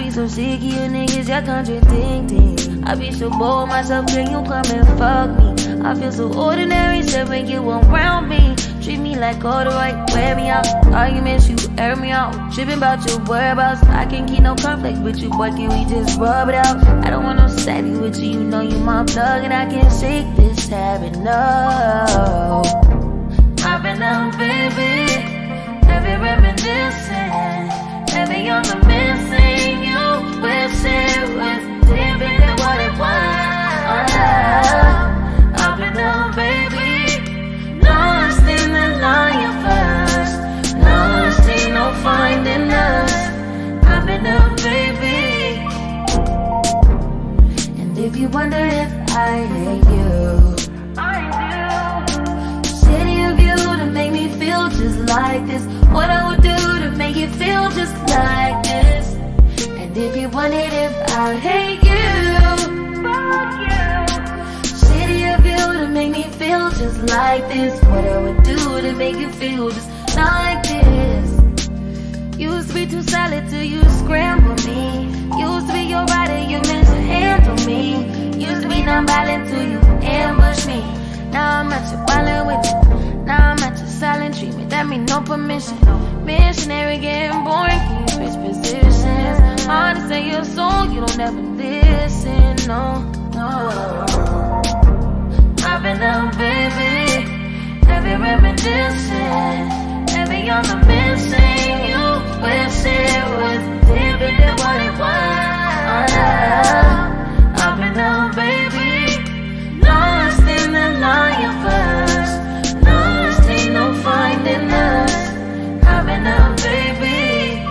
be so sick of you niggas, you're contradicting. I be so bold myself, can you come and fuck me? I feel so ordinary, said when you around me. Treat me like corduroy, wear me out. Arguments, you air me out. Trippin' about your whereabouts. I can't keep no conflict with you, boy, can we just rub it out? I don't want no savvy with you, you know you my plug. And I can't shake this habit, no. I've been out, baby, heavy reminiscing, heavy on the missing. You wish it was different than what it was. I've been out, baby, lost in the lion first, lost ain't no finding us. I've been out, baby. And if you wonder if I hate you, I do. City of you to make me feel just like this. What I would do to make you feel just like this. And if you wondered if I hate you, fuck you. City of you to make me feel just like this. What I would do to make you feel just like this. Used to be too solid till you scramble me. Used to be your rider, you meant to handle me. Used to be non-violent till you ambush me. Now I'm at your violent with you. Now I'm at your silent treatment, that mean no permission. Missionary getting boring, can you switch positions? Hard to say your soul, you don't ever listen, no, no. I've been out, baby, heavy reminiscing, heavy on the missing. You wish it was different than what it was. I've been out, baby, lost in the lion first, lost ain't no finding us. I've been out, baby.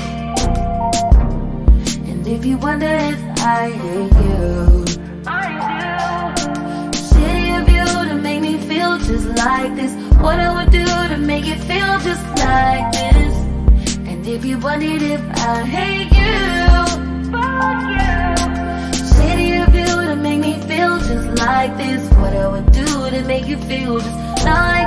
And if you wonder if I hate you, I do. City of you to make me feel just like this. What I would do to make it feel just like this. And if you wondered if I hate you, fuck you. City of you to make me feel just like this. What I would do to make you feel just like